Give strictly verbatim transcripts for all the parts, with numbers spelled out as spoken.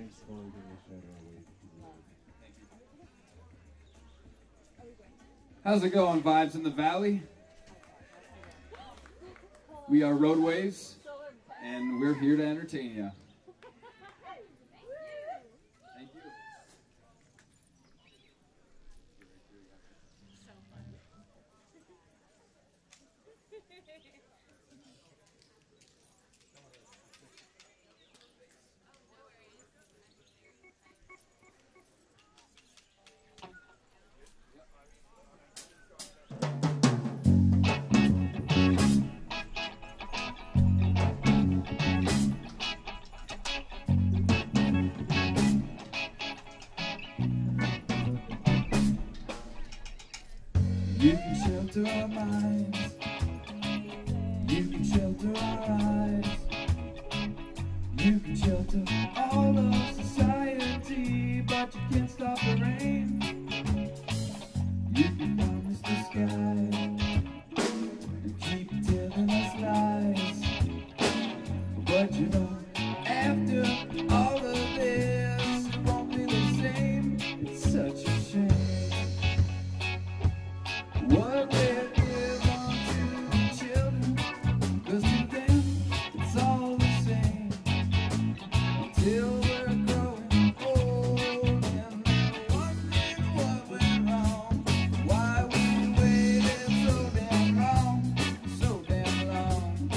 How's it going, Vibes in the Valley? We are Roadways, and we're here to entertain you. Thank you. You can shelter our minds, you can shelter our eyes, you can shelter all of society, but you can't stop the rain. You can promise the sky and keep telling us lies, but you know, after all of this, it won't be the same. It's such a shame. What we're giving to the children, 'cause to them it's all the same, until we're growing old and they're wondering what went wrong, why we waited so damn long, so damn long,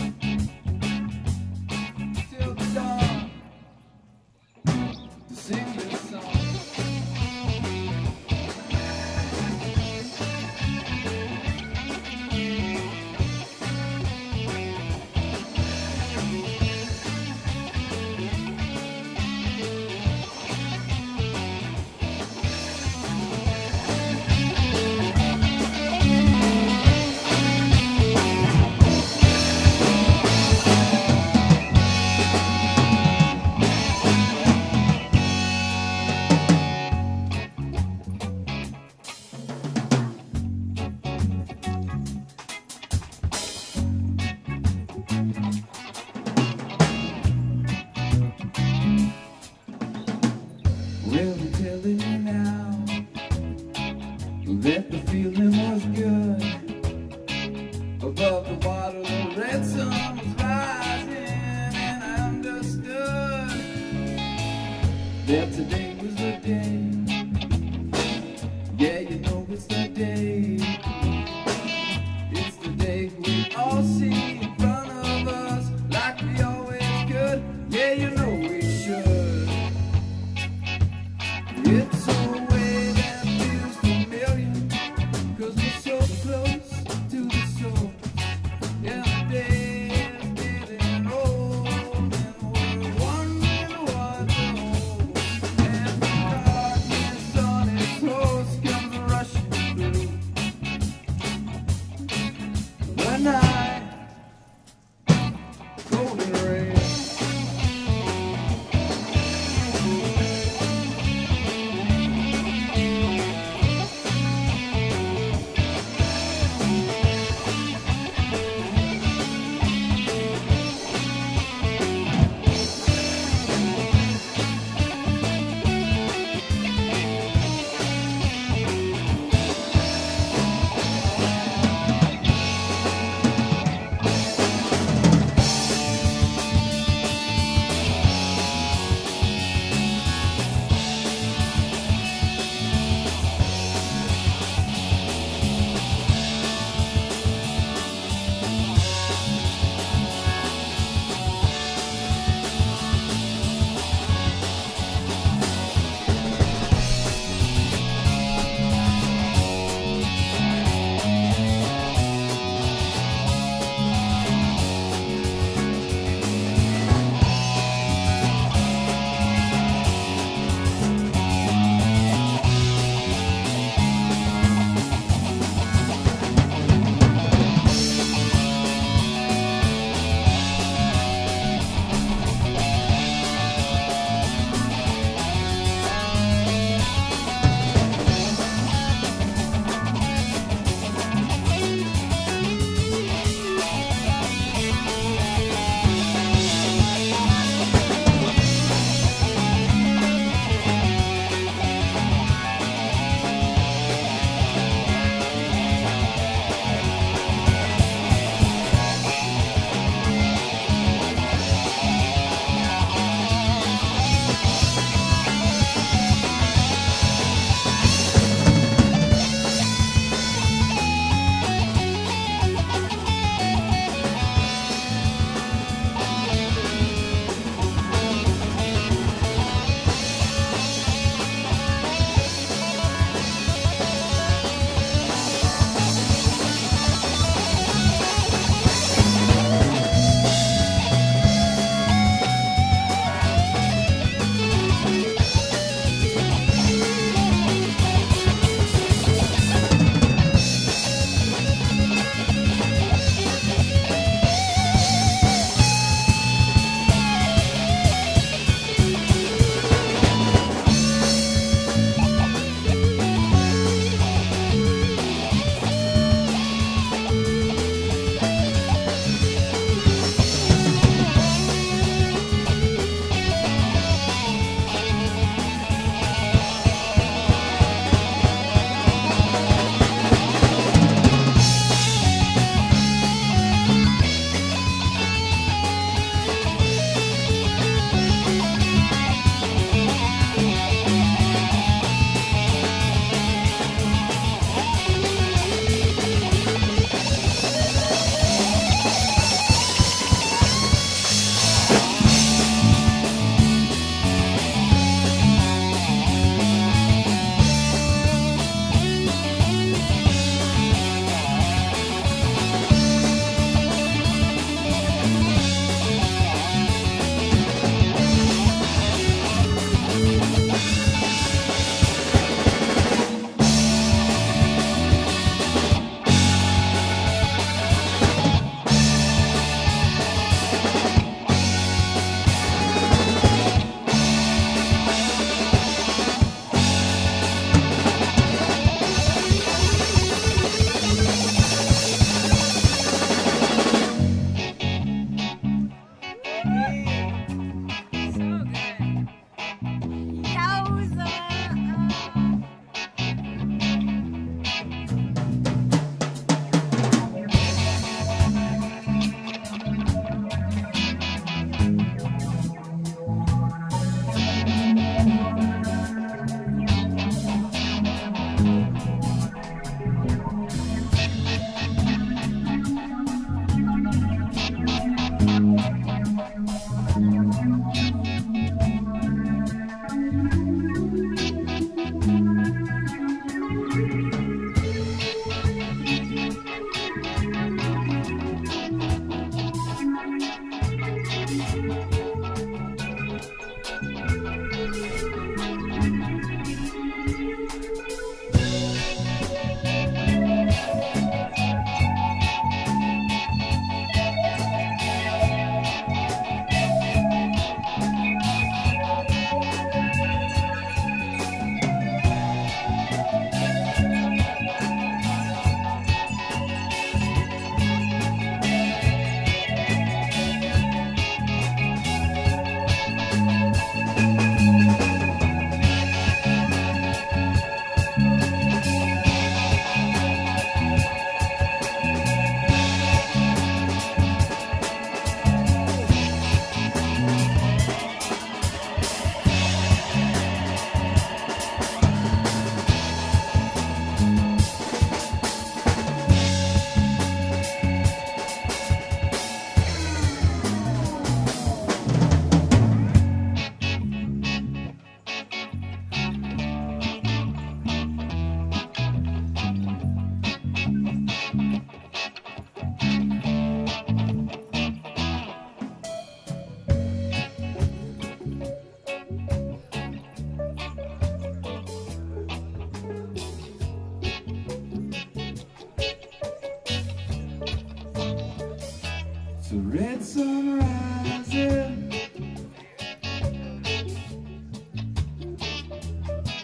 till the dawn to sing this song. Well, I'm telling you now that the feeling was good. Above the water, the red sun was rising, and I understood that today was the day. Yeah, you know it's the day. It's the day we all see in front of us like we always could. Yeah, you know we should. It's a way that feels familiar, 'cause we're so close to the soul. Yeah, the day is getting old, and we're wondering what to hold. And the dark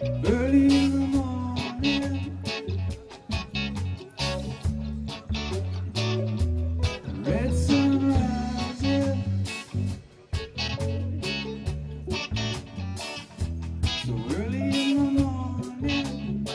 early in the morning. Red sun rising, so early in the morning.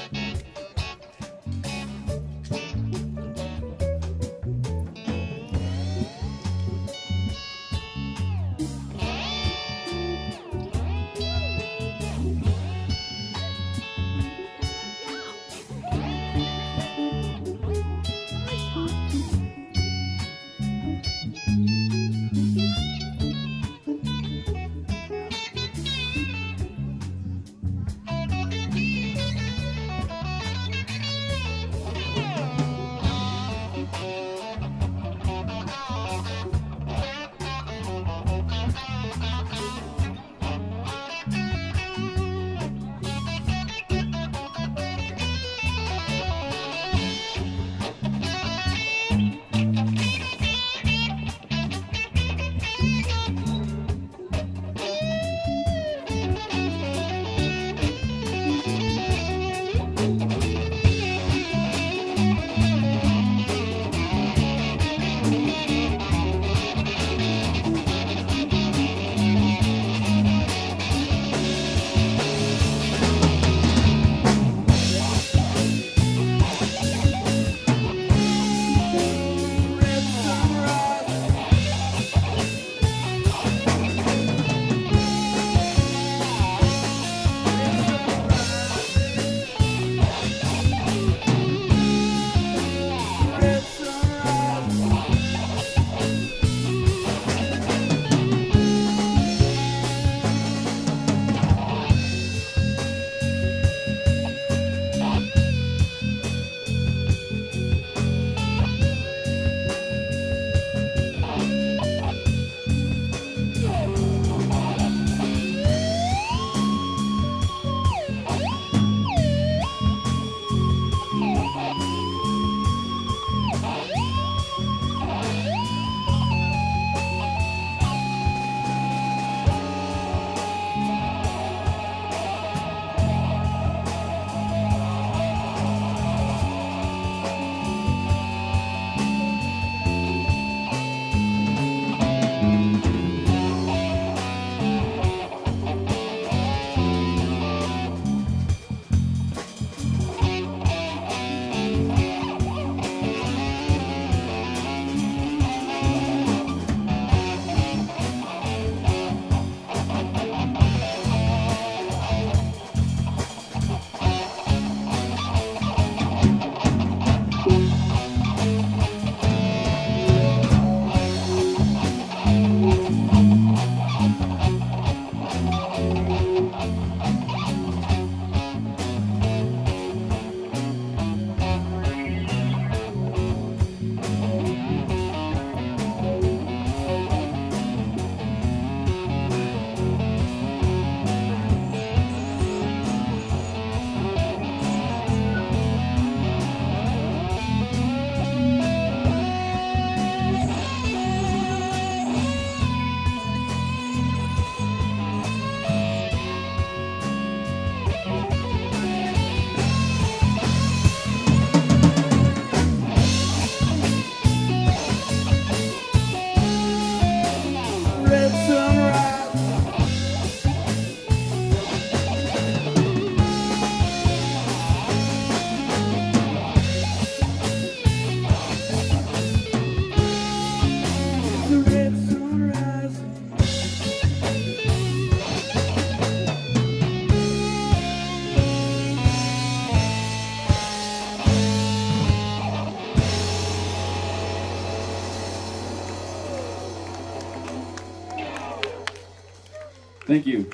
Thank you.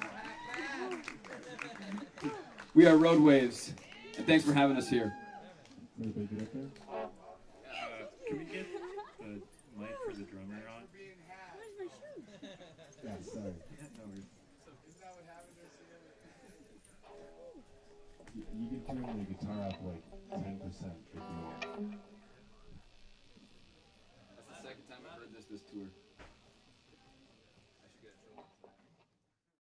We are Road Waves, and thanks for having us here. Everybody get up there? Uh, can we get the mic for the drummer on? Where's my shoe? Yeah, sorry. No worries. You, you can turn the guitar up like ten percent if you want. That's the second time I've heard this this tour.